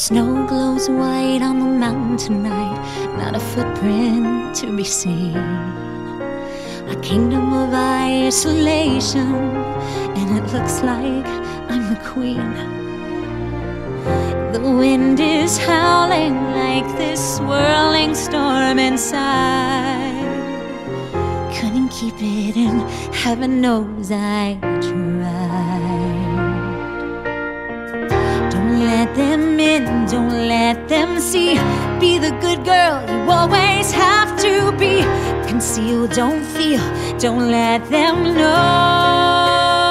Snow glows white on the mountain tonight, not a footprint to be seen. A kingdom of isolation, and it looks like I'm the queen. The wind is howling like this swirling storm inside. Couldn't keep it in, heaven knows I tried. Don't let them in, don't let them see. Be the good girl you always have to be. Conceal, don't feel, don't let them know.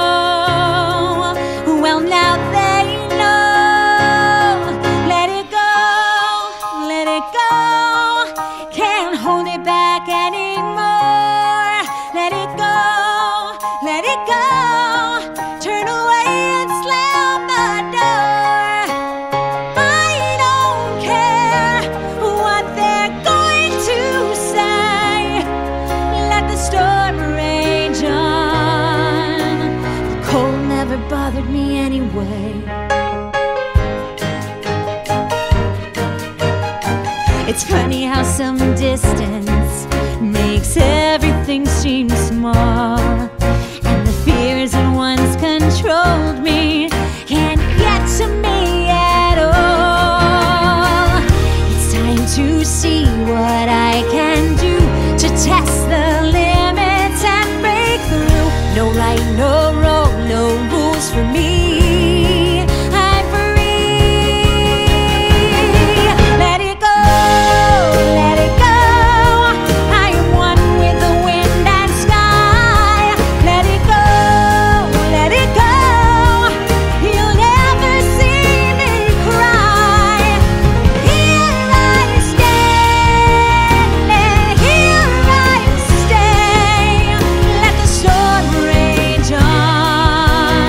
Well, now they know. Let it go, let it go. Can't hold it back anymore. Let it go, let it go. Turn away and slam the door. I don't care what they're going to say. Let the storm rage on. The cold never bothered me anyway. It's funny how some distance makes everything seem small, and the fears that once controlled me can't get to me at all. It's time to see what I can do to test the limits and break through. No right, no wrong, no rules for me. I'm free. Let it go, let it go. I am one with the wind and sky. Let it go, let it go. You'll never see me cry. Here I stand, and here I stay. Let the storm rage on.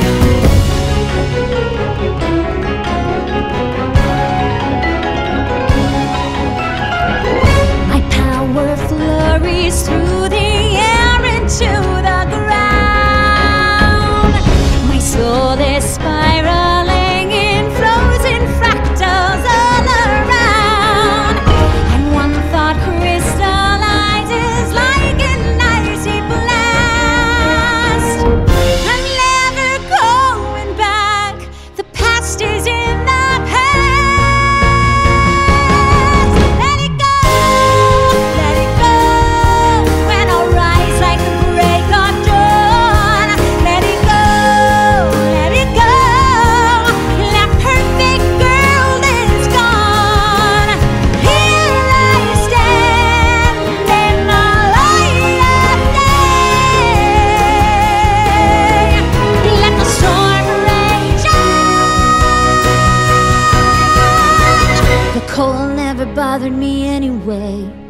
My power flurries through the air into the ground. My soul is spiraling in frozen fractals all around. And one thought crystallizes like an icy blast. I'm never going back. The past is in the past. Let it go, let it go. When I rise like the break of dawn. Let it go, let it go. That perfect girl is gone. Here I stand in the light of day. Let the storm rage on. The cold never bothered me anyway.